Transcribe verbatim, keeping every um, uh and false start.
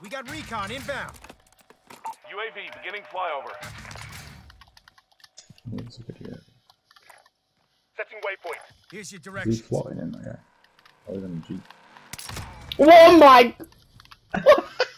We got recon inbound. U A V beginning flyover. What's the video? Setting waypoint. Here's your Is he directions. flying in there? I was in a jeep. Oh my!